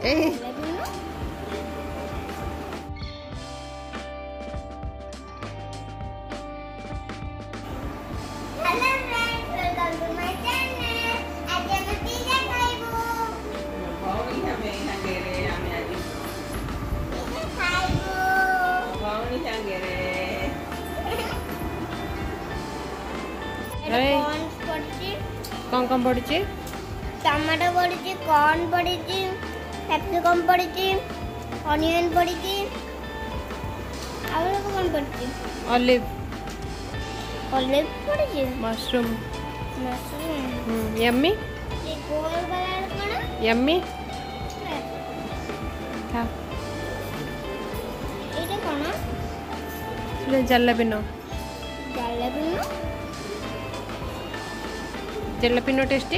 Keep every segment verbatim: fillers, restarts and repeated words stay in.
कौन कौन पड़ी? टमाटो पड़ी, कॉर्न पड़ी, कैप्सिकम पड़ी, ऑनियन पड़ी, और कौन पड़ी? ऑलिव ऑलिव पड़ी, मशरूम मशरूम। हम्म यम्मी। ये गोल वाला कौन? यम्मी। हां एटा कौन? ये जलेबिनो। जलेबिनो जलेबिनो टेस्टी।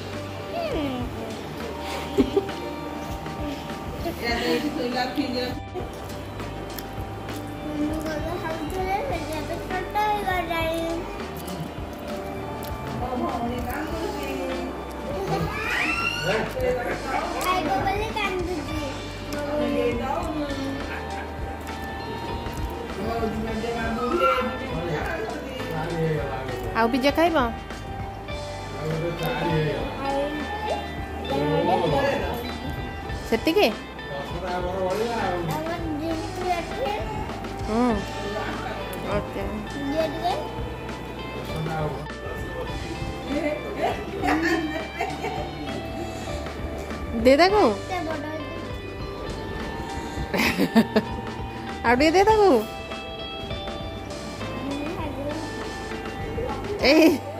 आउ पिज्जा खाइब? सेतिके हम्म ओके दे दे को आउ दे दे को ए